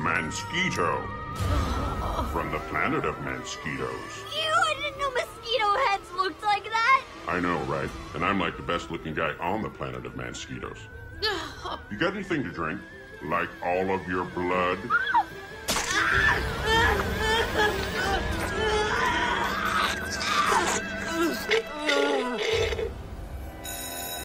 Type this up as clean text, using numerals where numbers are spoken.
Mosquito. From the planet of mosquitoes. Ew, I didn't know mosquito heads looked like that. I know, right? And I'm like the best looking guy on the planet of mosquitoes. You got anything to drink? Like all of your blood?